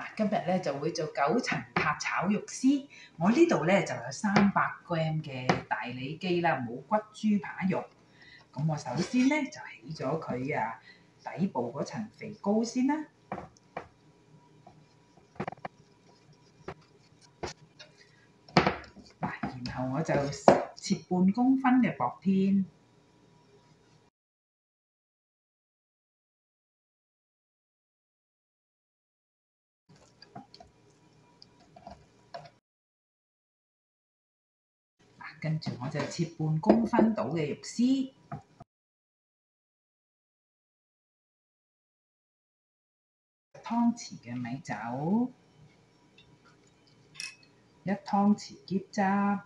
今日咧就會做9層塔炒肉絲。我呢度咧就有300g 嘅大里肌啦，冇骨豬扒肉。咁我首先咧就起咗佢底部嗰層肥膏先啦。然後我就切半公分嘅薄片。跟住我就切半公分到嘅肉絲，湯匙嘅米酒，1湯匙椰汁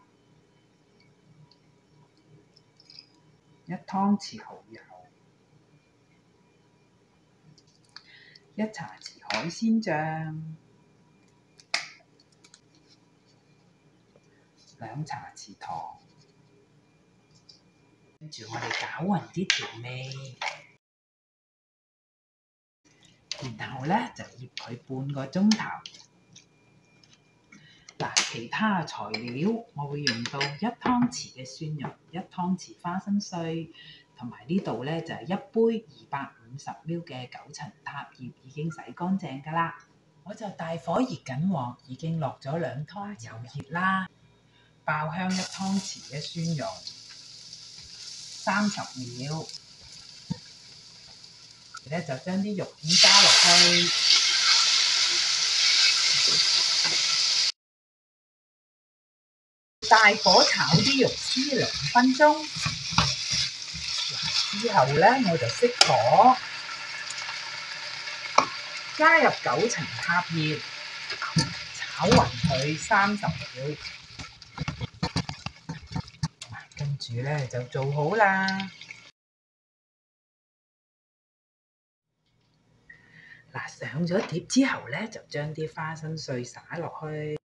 ，1湯匙蠔油，1茶匙海鮮醬，2茶匙糖。跟住我哋攪勻啲調味，然後咧就醃佢半個鐘頭。其他材料我會用到1湯匙嘅蒜蓉，1湯匙花生碎，同埋呢度咧就係1杯250ml 嘅9層塔葉，已經洗乾淨㗎啦。我就大火熱緊鑊，已經落咗2湯油熱啦，爆香1湯匙嘅蒜蓉，30秒，咧就將啲肉片加落去。大火炒啲肉絲2分鐘，之後咧我就熄火，加入9層塔葉，炒勻佢30秒，跟住咧就做好啦。上咗碟之後咧，就將啲花生碎灑落去。